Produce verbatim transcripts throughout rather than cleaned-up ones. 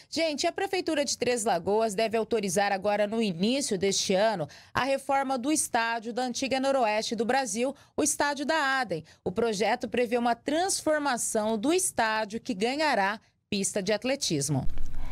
Gente, a Prefeitura de Três Lagoas deve autorizar agora no início deste ano a reforma do estádio da antiga Noroeste do Brasil, o Estádio da Adem. O projeto prevê uma transformação do estádio que ganhará pista de atletismo.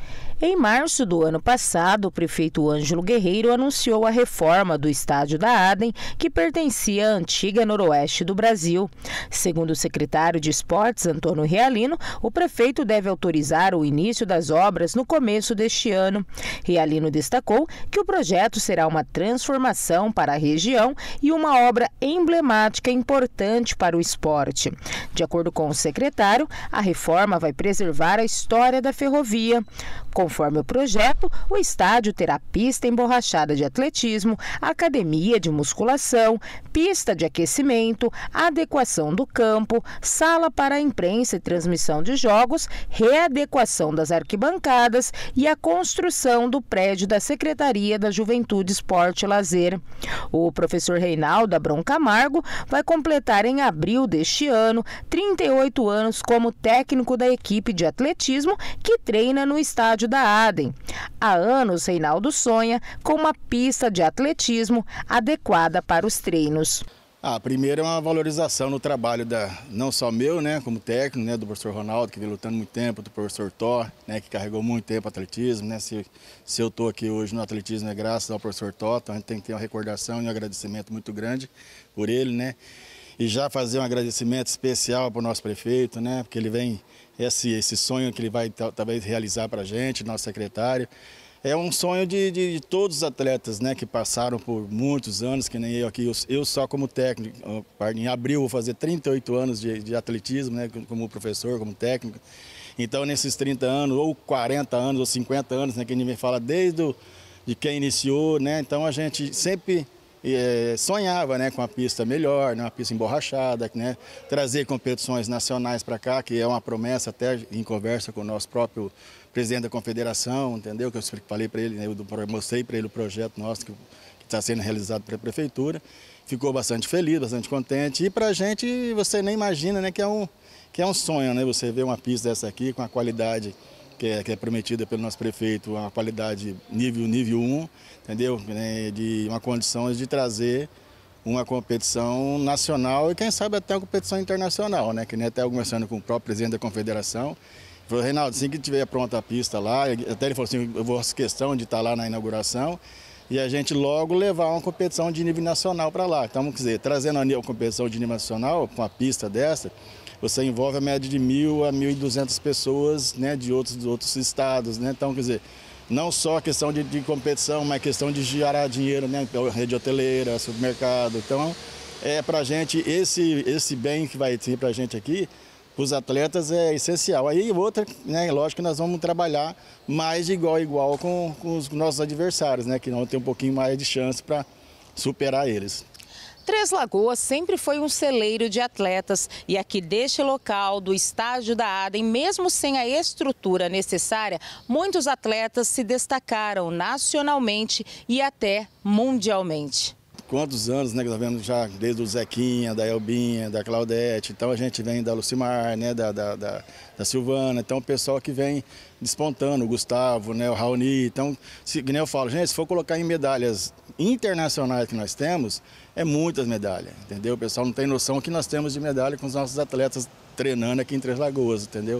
Em março do ano passado, o prefeito Ângelo Guerreiro anunciou a reforma do estádio da Adem, que pertencia à antiga Noroeste do Brasil. Segundo o secretário de Esportes, Antônio Realino, o prefeito deve autorizar o início das obras no começo deste ano. Realino destacou que o projeto será uma transformação para a região e uma obra emblemática importante para o esporte. De acordo com o secretário, a reforma vai preservar a história da ferrovia. Conforme o projeto, o estádio terá pista emborrachada de atletismo, academia de musculação, pista de aquecimento, adequação do campo, sala para a imprensa e transmissão de jogos, readequação das arquibancadas e a construção do prédio da Secretaria da Juventude, Esporte e Lazer. O professor Reinaldo Abrão Camargo vai completar em abril deste ano trinta e oito anos como técnico da equipe de atletismo que treina no estádio da Adem. Há anos, Reinaldo sonha com uma pista de atletismo adequada para os treinos. Ah, primeiro é uma valorização no trabalho, da, não só meu, né, como técnico, né, do professor Ronaldo, que vem lutando muito tempo, do professor Thor, né, que carregou muito tempo o atletismo. Né, se, se eu estou aqui hoje no atletismo é graças ao professor Thor, então a gente tem que ter uma recordação e um agradecimento muito grande por ele, né. E já fazer um agradecimento especial para o nosso prefeito, né, porque ele vem, esse, esse sonho que ele vai talvez realizar para a gente, nosso secretário, é um sonho de, de, de todos os atletas, né, que passaram por muitos anos, que nem eu aqui, eu, eu só como técnico, em abril vou fazer trinta e oito anos de, de atletismo, né, como professor, como técnico. Então nesses trinta anos, ou quarenta anos, ou cinquenta anos, né, que ninguém fala desde o, de quem iniciou, né, então a gente sempre... É, sonhava, né, com uma pista melhor, né, uma pista emborrachada, né, trazer competições nacionais para cá, que é uma promessa até em conversa com o nosso próprio presidente da confederação, entendeu? Que eu falei para ele, né, eu mostrei para ele o projeto nosso que está sendo realizado pela prefeitura. Ficou bastante feliz, bastante contente. E para a gente, você nem imagina, né, que é um, que é um sonho, né, você ver uma pista dessa aqui com a qualidade que é, que é prometida pelo nosso prefeito, uma qualidade nível nível um, entendeu? De uma condição de trazer uma competição nacional e quem sabe até uma competição internacional, né? Que nem até eu conversando com o próprio presidente da confederação, falou: Reinaldo, assim que tiver pronta a pista lá, até ele falou assim, eu vou fazer questão de estar lá na inauguração e a gente logo levar uma competição de nível nacional para lá. Então, quer dizer, trazendo a competição de nível nacional com uma pista dessa, você envolve a média de mil a mil e duzentas pessoas, né, de outros, de outros estados, né? Então, quer dizer, não só a questão de, de competição, mas a questão de gerar dinheiro, né, rede hoteleira, supermercado. Então, é para a gente, esse, esse bem que vai ter para a gente aqui, para os atletas é essencial. Aí outra, né, lógico que nós vamos trabalhar mais de igual a igual com, com os nossos adversários, né, que vão ter um pouquinho mais de chance para superar eles. Três Lagoas sempre foi um celeiro de atletas e aqui deste local, do estádio da Adem, mesmo sem a estrutura necessária, muitos atletas se destacaram nacionalmente e até mundialmente. Quantos anos, né, que nós vemos já desde o Zequinha, da Elbinha, da Claudete, então a gente vem da Lucimar, né, da, da, da, da Silvana, então o pessoal que vem despontando, o Gustavo, né, o Raoni, então, se, que nem eu falo, gente, se for colocar em medalhas internacionais que nós temos, é muitas medalhas, entendeu? O pessoal não tem noção que nós temos de medalha com os nossos atletas treinando aqui em Três Lagoas, entendeu?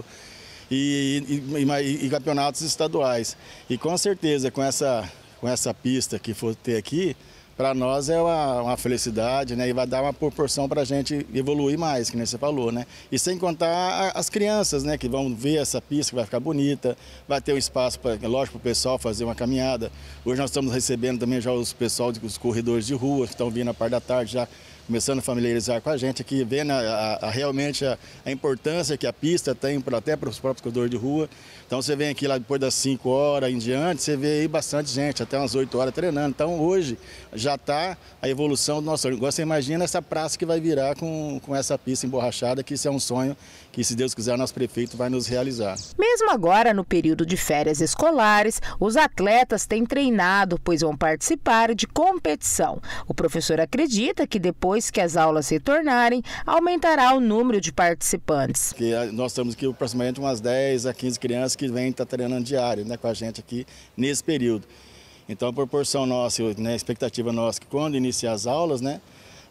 E, e, e, e campeonatos estaduais. E com certeza, com essa, com essa pista que for ter aqui, para nós é uma, uma felicidade, né? E vai dar uma proporção para a gente evoluir mais, que nem você falou, né? E sem contar as crianças, né? Que vão ver essa pista, que vai ficar bonita, vai ter um espaço, pra, lógico, para o pessoal fazer uma caminhada. Hoje nós estamos recebendo também já os pessoal dos corredores de rua, que estão vindo a parte da tarde, já começando a familiarizar com a gente aqui, vendo a, a, a, realmente a, a importância que a pista tem pra, até para os próprios corredores de rua. Então você vem aqui lá depois das cinco horas em diante, você vê aí bastante gente, até umas oito horas treinando. Então hoje já está a evolução do nosso sonho. Agora você imagina essa praça que vai virar com, com essa pista emborrachada, que isso é um sonho que, se Deus quiser, nosso prefeito vai nos realizar. Mesmo agora, no período de férias escolares, os atletas têm treinado, pois vão participar de competição. O professor acredita que depois depois que as aulas retornarem, aumentará o número de participantes. Que nós temos aqui aproximadamente umas dez a quinze crianças que vêm estar treinando diário, né, com a gente aqui nesse período. Então a proporção nossa, né, a expectativa nossa que quando iniciar as aulas, né,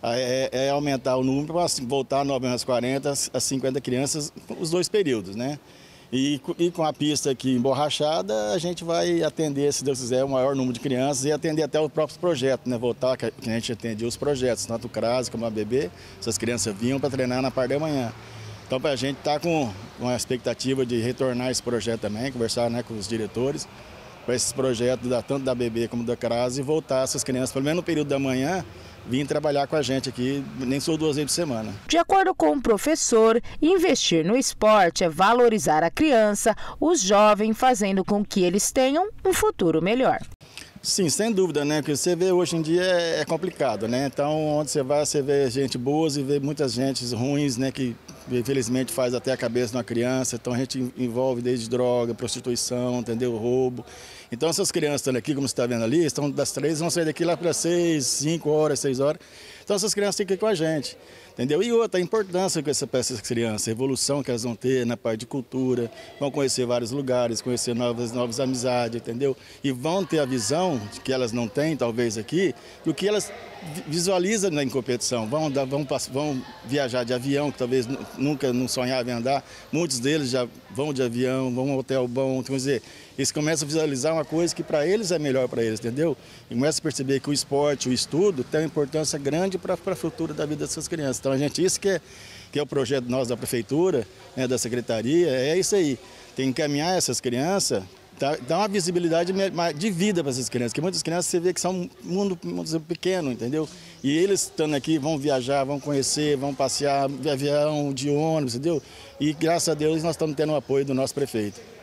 é, é aumentar o número para voltar novamente às quarenta a cinquenta crianças os dois períodos, né? E, e com a pista aqui emborrachada, a gente vai atender, se Deus quiser, o maior número de crianças e atender até os próprios projetos, né? Voltar, que a gente atendia os projetos, tanto o CRAS como a B B, essas crianças vinham para treinar na parte da manhã. Então, para a gente estar tá com, com a expectativa de retornar esse projeto também, conversar, né, com os diretores, para esses projetos, da, tanto da B B como da CRAS, e voltar essas crianças, pelo menos no período da manhã, vim trabalhar com a gente aqui, nem só duas vezes por semana. De acordo com o professor, investir no esporte é valorizar a criança, os jovens, fazendo com que eles tenham um futuro melhor. Sim, sem dúvida, né? Porque você vê hoje em dia é complicado, né? Então, onde você vai, você vê gente boas e vê muitas gente ruins, né? Que infelizmente faz até a cabeça de uma criança. Então a gente envolve desde droga, prostituição, entendeu? Roubo. Então essas crianças estão aqui, como você está vendo ali, estão das três, vão sair daqui lá para seis, cinco horas, seis horas. Então essas crianças ficam aqui com a gente, entendeu? E outra, a importância que essa para essas crianças, a evolução que elas vão ter na parte de cultura, vão conhecer vários lugares, conhecer novas, novas amizades, entendeu? E vão ter a visão que elas não têm, talvez aqui, do que elas visualizam na competição. Vão, dar, vão, vão viajar de avião, que talvez nunca não sonhavam em andar. Muitos deles já vão de avião, vão a um hotel bom, quer dizer, eles começam a visualizar uma coisa que para eles é melhor para eles, entendeu? E começam a perceber que o esporte, o estudo, tem uma importância grande para a futuro da vida dessas crianças. Então a gente, isso que é, que é o projeto nosso da prefeitura, né, da secretaria, é isso aí. Tem que encaminhar essas crianças, tá, dar uma visibilidade de vida para essas crianças, porque muitas crianças você vê que são um mundo, mundo pequeno, entendeu? E eles estando aqui vão viajar, vão conhecer, vão passear de avião, de ônibus, entendeu? E graças a Deus nós estamos tendo o apoio do nosso prefeito.